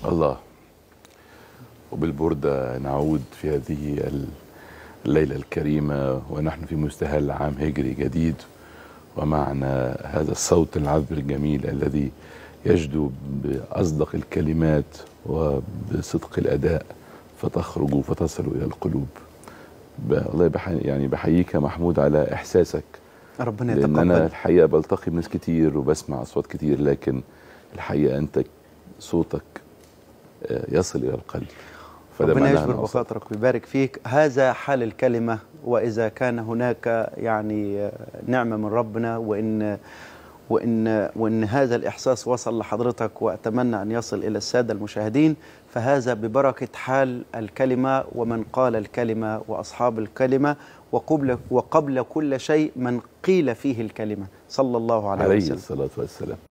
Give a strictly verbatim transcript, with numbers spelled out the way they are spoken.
الله. وبالبردة نعود في هذه الليلة الكريمة ونحن في مستهل عام هجري جديد، ومعنا هذا الصوت العذب الجميل الذي يجدو بأصدق الكلمات وبصدق الأداء فتخرج فتصل إلى القلوب. الله بحي يعني بحييك محمود على إحساسك. ربنا يتقبل. لأن أنا الحقيقة بلتقي بناس كتير وبسمع أصوات كتير، لكن الحقيقة أنت صوتك يصل إلى القلب. ربنا يجبر بخاطرك ويبارك فيك. هذا حال الكلمة، وإذا كان هناك يعني نعمة من ربنا، وإن وإن وإن هذا الإحساس وصل لحضرتك، وأتمنى أن يصل إلى السادة المشاهدين، فهذا ببركة حال الكلمة ومن قال الكلمة وأصحاب الكلمة، وقبل وقبل كل شيء من قيل فيه الكلمة، صلى الله عليه وسلم. عليه الصلاة والسلام.